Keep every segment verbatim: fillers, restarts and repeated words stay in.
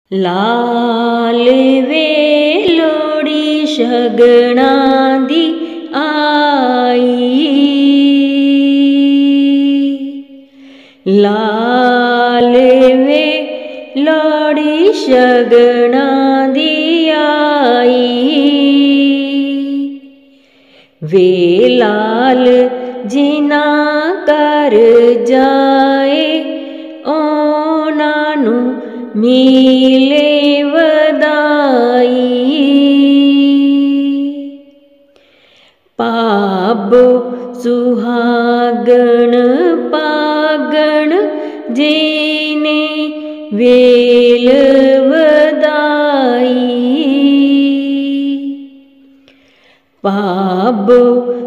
लाल वे लोड़ी शगना दी आई, लाल वे लोड़ी शगना दी आई, वे लाल जिना कर जाए ओना नू मिले वदाई। पाबो सुहागण पागण जेने वेल वदाई, पाबो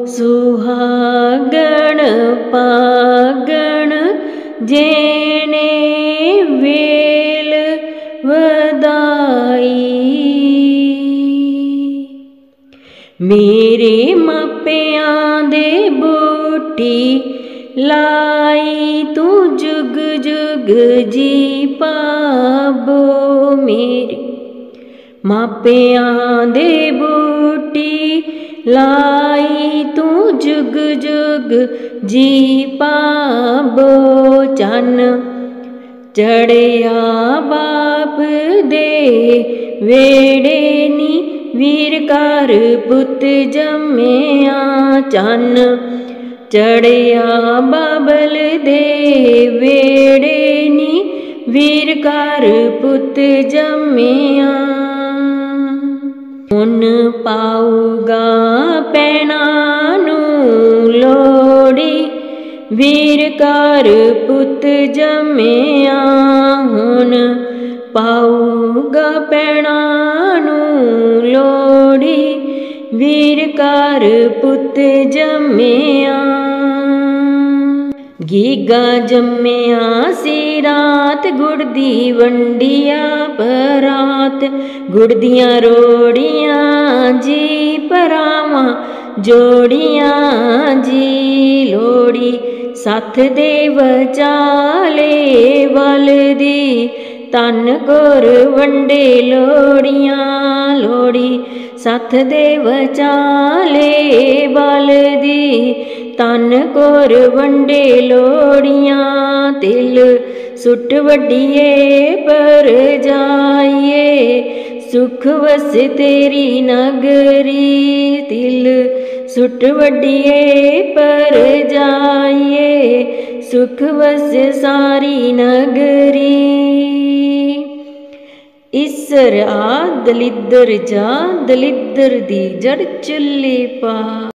सुहागण पागण जेने वेल वदाई। मेरे मापियां दे बूटी लाई तू जुग जुग जी पाबो, मेरे मापियां दे बूटी लाई तू जुग जुग जी पाबो। चन चढ़िया बाप दे वेड़े नी वीर कर पुत जम्मिया, चन चढ़िया बाबल दे वेड़े नी वीर कर पुत जम्मिया। हुन पाऊगा पैना नू लोड़ी वीर कर पुत जम्मिया, हुन पाऊगा पैना नू लोड़ी वीर कर पुत जम्मिया। गीगा जम्मिया सी रात गुड़ दी वंडिया परात, गुड़ दियां रोड़ियां जी परावां जोड़ियां जी। लोड़ी सथ दे वचाले वल दी तन गुर वंडे लोड़ियां, लोड़ी सथ दे वचाले वल दी तन गुर वंडे लोड़ियां। तिल सुट वड्डिए पर जाइए सुख वस तेरी नगरी, तिल सुट वड्डिए पर जाइए सुख वस सारी नगरी। इसर आ दलिद्दर जा दलिद्दर दी जड़ चुल्ली पा।